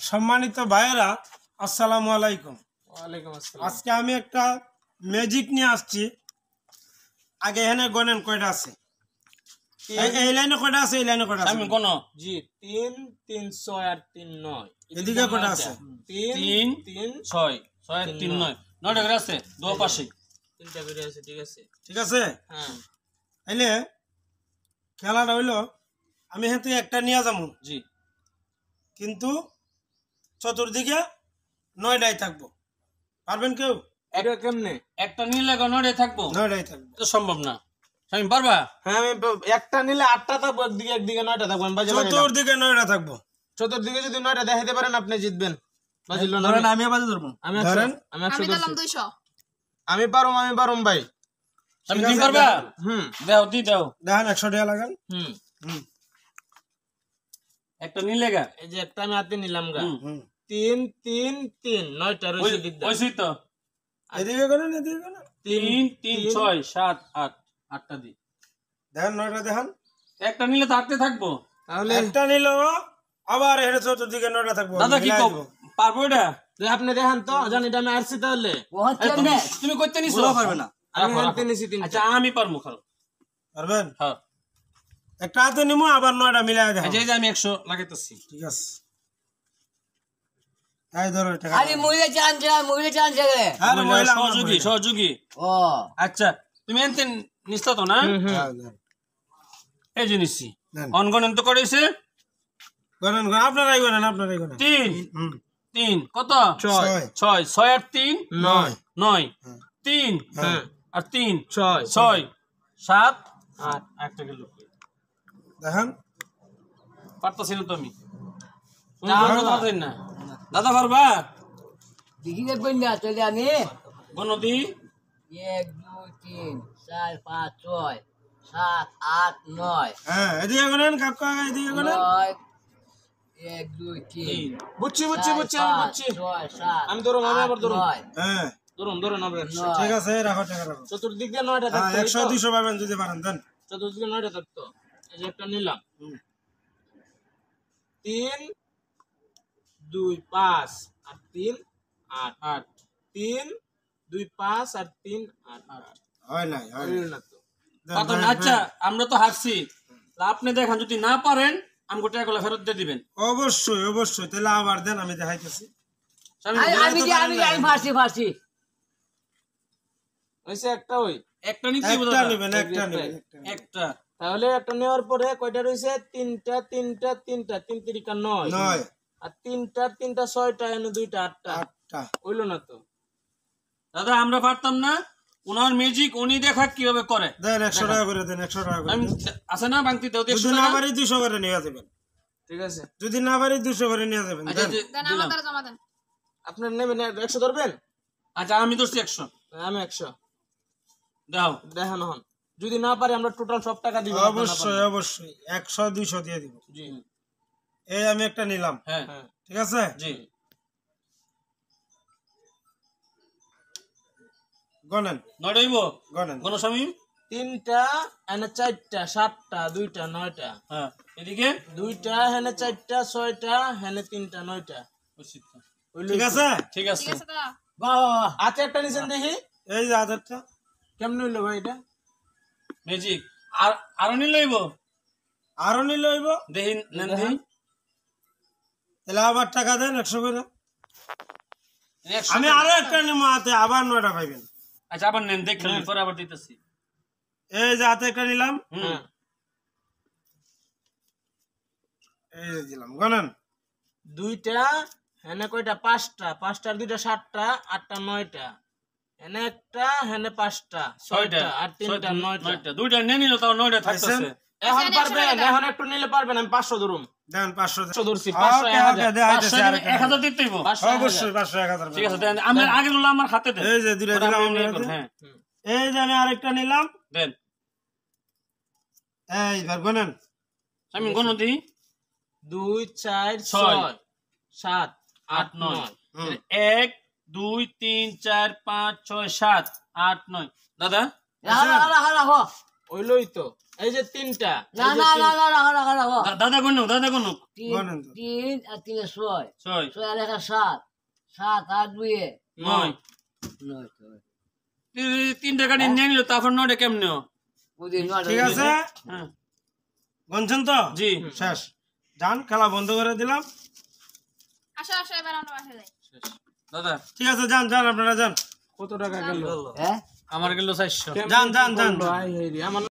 সম্মানিত ভাইয়েরা, আসসালামু আলাইকুম। ওয়ালাইকুম আসসালাম। আজকে আমি একটা ম্যাজিক নিয়ে আসছি। আগে এখানে গণেন কয়টা আছে, এই লাইনে কয়টা আছে, এই লাইনে কয়টা আছে আমি গণ জি 3 3 6 আর 3 9। এদিকে কয়টা আছে? 3 3 6 6 আর 3 9 9টা করে আছে দুই পাশে তিনটা করে আছে। ঠিক আছে, ঠিক আছে। হ্যাঁ তাইলে খেলাটা হইলো আমি এখান থেকে একটা নিয়ে যাবো, জি, কিন্তু চতুর্দিকে 9টাই থাকবো। পারবেন কেউ? এটা কেমনে একটা নিলে 9টাই থাকবো? 9টাই থাকবো তো সম্ভব না। আমি পারবা? হ্যাঁ আমি একটা নিলে 8টা থাকবো, একদিকে একদিকে 9টা থাকবো। আমি বাজি চতুর্দিকে 9টা থাকবো। চতুর্দিকে যদি 9টা দেখাইতে পারেন আপনি জিতবেন। বাজিল না ধরেন আমি বাজি ধরবো। আমি ধরেন আমি 100 ধরছি। আমি পারুম ভাই। আমি কি পারবা? দাও দাও দেখেন 100 টাকা লাগান। একটা নিলে গা, এই যে একটা আমি হাতে নিলাম গা। 3 3 3 9টা রইছে দিদা। ওইছি তো। এদিকে করেন, এদিকে করেন। 3 3 6 7 8 8টা দি। দেখেন 9টা দেখেন। একটা নিলে তো 8তে থাকবো। তাহলে একটা নিলো আবার এর চতুর্দিকে 9টা থাকবো। দাদা কি পারবো এটা? আপনি দেখেন তো, জানি এটা আমি আসছি তাহলে। তুমি কইতে নিছো? পারবে না। আমি হাতে নিছি 3। আচ্ছা আমি পারমু, খাও। পারবেন? হ্যাঁ। একটা হাতে নিমু, আবার 9টা মিলাই দেখাবো। আচ্ছা এই যে আমি 100 লাগাইতেছি। ঠিক আছে। এই ধরো টাকা। আরে মহিলা চান রে। আরে মহিলা সহযোগী। ও আচ্ছা তুমি এনতেন নিস্তা তো না? এই যে নিছি। অনগণন তো করেছে। গণন আপনারাই গণন, আপনারাই গণন। 3 3 কত? 6 6 6 আর 3 9 9 3 হ্যাঁ আর 3 6 7 8 একটা গেল। দেখেন পারতাছি না তো আমি। না দাদা পারবা? দেখি দেখবেন না চলে আমি গণদি 1 2 3 4 5 6 7 8 9 হ্যাঁ এদিকে গণন কাকা, এদিকে গণন। 1 2 3 বুঝছি আমি বুঝছি। 6 7 আমি ধরুন, আমি আবার ধরুন। হ্যাঁ ধরুন আবার। ঠিক আছে, রাখো টাকা রাখো। চতুর্দিকে 9টা হ্যাঁ থাকতো। 100 200 পাবেন যদি পারেন দেন। চতুর্দিকে 9টা থাকতো। এই যে একটা নিলাম। 3 2 5 আর 3 8 8 3 2 5 আর 3 8 8 হয় নাই, হয় না তো। দেন, আচ্ছা আমরা তো হারছি, আপনি দেখেন যদি না পারেন আমাকে টাকাগুলো ফেরত দিয়ে দিবেন। অবশ্যই অবশ্যই। তাহলে আবার দেন, আমি দেখাইতেছি। আমি ফার্সি ওইসে একটা একটা নিতে একটা নেবেন, একটা নেবেন, একটা। তাহলে একটা নেওয়ার পরে কয়টা রইছে? তিনটা 3 3 9 9 আর 3টা 6টা এনে 2টা 8টা 8টা হইলো না তো। দাদা আমরা পারতাম না, উনার ম্যাজিক উনি দেখা কিভাবে করে। দেন 100 টাকা করে দেন, 100 টাকা করে। আছে না বাংতি দাও। যদি না পারি 200 করে নিয়ে যাবেন। ঠিক আছে, যদি না পারি 200 করে নিয়ে যাবেন। দেন আমাদের জমা দেন। আপনার নেবেন 100 ধরবেন? আচ্ছা আমি ধরছি 100। আমি 100 দাও দেখানো হন। যদি না পারি আমরা টোটাল সব টাকা দিব। অবশ্যই অবশ্যই 100 200 দিয়ে দিব। জি এই আমি একটা নিলাম। হ্যাঁ ঠিক আছে। জি গণেন, নয়টাইব গণেন। গণস্বামী 3টা এনে 4টা 7টা 2টা 9টা। হ্যাঁ এদিকে 2টা এনে 4টা 6টা এনে 3টা 9টা। ঠিক আছে, ঠিক আছে। ঠিক আছে দাদা। বাহ আচ্ছা একটা নিছেন দেখি। এই যে আধারটা কেমনে হইলো ভাই এটা? ম্যাজিক আর আরো নিলে হইব, আরো নিলে হইব। দেখি নেন দেখি। তাহলে আবার টাকা দেন 100 করে। আমি আরো একটা নিব হাতে, আবার 9টা পাইবেন। আচ্ছা আবার নেন দেখেন, পরে আবার দিতেছি। এই যে হাতে একটা নিলাম, হুম এই যে দিলাম। গণেন 2টা হেনে কয়টা? 5টা 5টার 2টা 7টা 8টা 9টা হেনে একটা হেনে 5টা 6টা আর 3টা 9টা। 2টা নিয়ে নিল তাও 9টা থাকতেছে। এখন পারবেন, এখন একটু নিলে পারবেন। আমি 500 ধরুম। দেন 500 ধরছি। 500 1000 দিতে হইব। অবশ্যই 500 1000। ঠিক আছে দেন। আমি আগে গুলো আমার হাতে দেন। এই যে দুইটা দিলাম আপনার হাতে। হ্যাঁ এই যে আমি আরেকটা নিলাম। দেন। এই বার গণেন। আমি গণ দিই 2 4 6 7 8 9 1 2 3 4 5 6 7 8 9। দাদা রাখো ওইলই তো এই যে তিনটা না না না না রাখো রাখো রাখো দাদা গুনুক তিন তিন আর তিনে ছয় 6 ছয় আর একা সাত সাত আর দুয়ে 9 নয় তো তিনটা গাড়ি নিয়ে নিল তারপর 9টা কেমনে বুঝি নয় ঠিক আছে হ্যাঁ গনছেন তো জি শেষ যান খেলা বন্ধ করে দিলাম আসো আসো এবার আমরা বাসায় যাই দাদা ঠিক আছে যান যান আপনারা যান কত টাকা গেল হ্যাঁ আমার গেল 400 যান যান যান ভাই আমার